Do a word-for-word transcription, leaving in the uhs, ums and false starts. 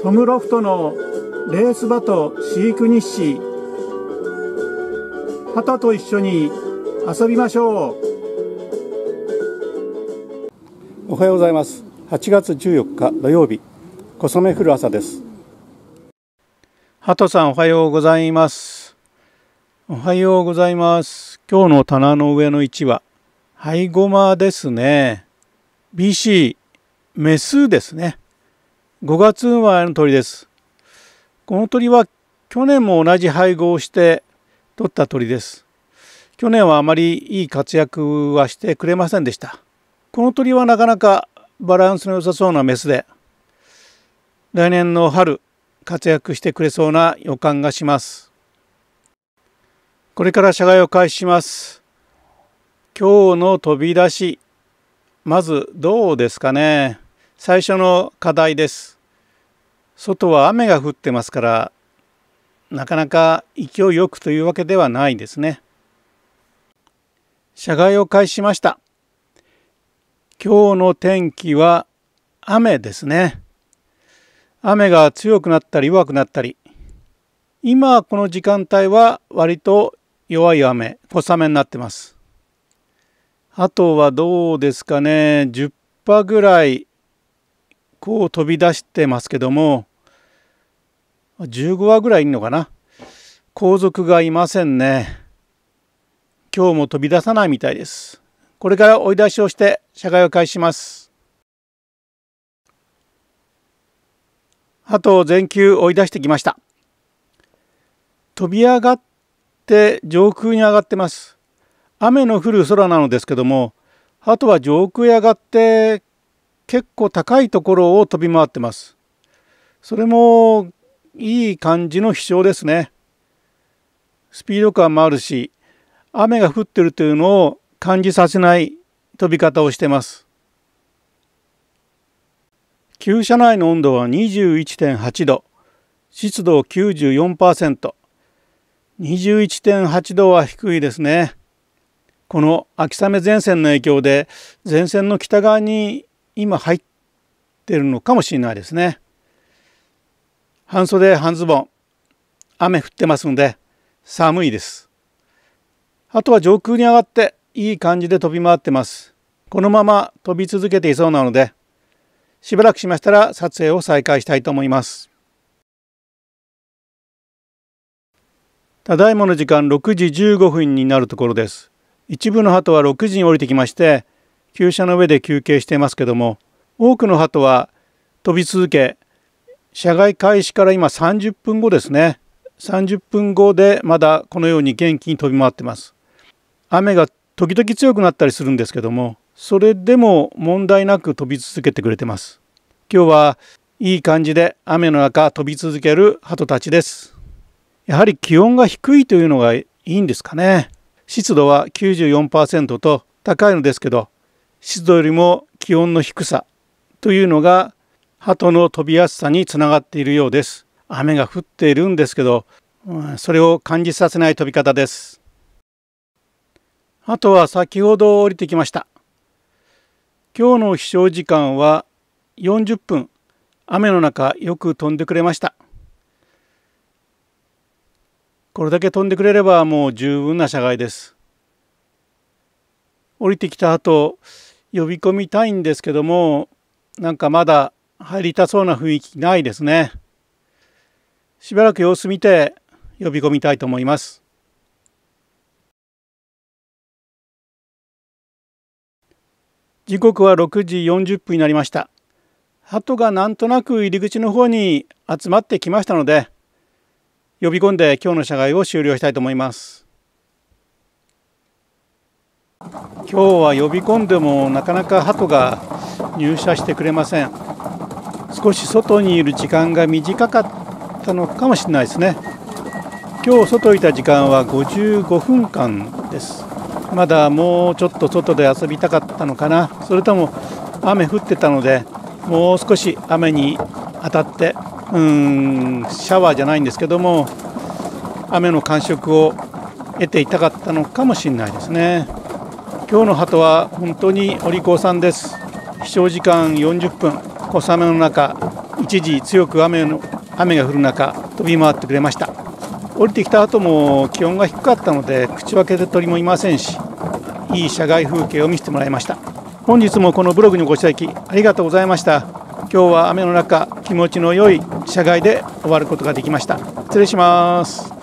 トムロフトのレースバト飼育日誌。鳩と一緒に遊びましょう。 おはようございます。はちがつじゅうよっか土曜日、小雨降る朝です。 鳩さん、おはようございます。おはようございます。今日の棚の上の位置はハイゴマですね。ビーシー メスですね。ごがつ生まれの鳥です。この鳥は去年も同じ配合をして取った鳥です。去年はあまりいい活躍はしてくれませんでした。この鳥はなかなかバランスの良さそうなメスで、来年の春活躍してくれそうな予感がします。これから社外を開始します。今日の飛び出し、まずどうですかね。最初の課題です。外は雨が降ってますから、なかなか勢いよくというわけではないですね。社外を開始しました。今日の天気は雨ですね。雨が強くなったり弱くなったり。今この時間帯は割と弱い雨、小雨になってます。あとはどうですかね。じゅっぱぐらいこう飛び出してますけども、じゅうごわぐらいいるのかな。後続がいませんね。今日も飛び出さないみたいです。これから追い出しをして社外を開始します。あと全球追い出してきました。飛び上がって上空に上がってます。雨の降る空なのですけども、あとは上空へ上がって結構高いところを飛び回ってます。それもいい感じの飛翔ですね。スピード感もあるし、雨が降ってるというのを感じさせない飛び方をしてます。厩舎内の温度は にじゅういってんはちど、湿度 きゅうじゅうよんパーセント。にじゅういってんはちどは低いですね。この秋雨前線の影響で前線の北側に今入っているのかもしれないですね。半袖半ズボン、雨降ってますので寒いです。あとは上空に上がっていい感じで飛び回ってます。このまま飛び続けていそうなので、しばらくしましたら撮影を再開したいと思います。ただいまの時間ろくじじゅうごふんになるところです。一部の鳩はろくじに降りてきまして、厩舎の上で休憩していますけども、多くの鳩は飛び続け、社外開始から今さんじゅっぷんごですね。さんじゅっぷんごでまだこのように元気に飛び回ってます。雨が時々強くなったりするんですけども、それでも問題なく飛び続けてくれてます。今日はいい感じで雨の中飛び続ける鳩たちです。やはり気温が低いというのがいいんですかね。湿度は きゅうじゅうよんパーセント と高いのですけど、湿度よりも気温の低さというのが鳩の飛びやすさにつながっているようです。雨が降っているんですけど、それを感じさせない飛び方です。あとは先ほど降りてきました。今日の飛翔時間はよんじゅっぷん、雨の中よく飛んでくれました。これだけ飛んでくれればもう十分な社外です。降りてきた後、呼び込みたいんですけども、なんかまだ入りたそうな雰囲気ないですね。しばらく様子見て呼び込みたいと思います。時刻はろくじよんじゅっぷんになりました。鳩がなんとなく入り口の方に集まってきましたので、呼び込んで今日の社外を終了したいと思います。今日は呼び込んでもなかなか鳩が入社してくれません。少し外にいる時間が短かったのかもしれないですね。今日外にいた時間はごじゅうごふんかんです。まだもうちょっと外で遊びたかったのかな。それとも雨降ってたので、もう少し雨に当たってうーんシャワーじゃないんですけども、雨の感触を得ていたかったのかもしれないですね。今日の鳩は本当にお利口さんです。飛翔時間よんじゅっぷん、小雨の中一時強く雨の雨が降る中飛び回ってくれました。降りてきた後も気温が低かったので口を開けて鳥もいませんし、いい車外風景を見せてもらいました。本日もこのブログにご視聴ありがとうございました。今日は雨の中気持ちの良い車外で終わることができました。失礼します。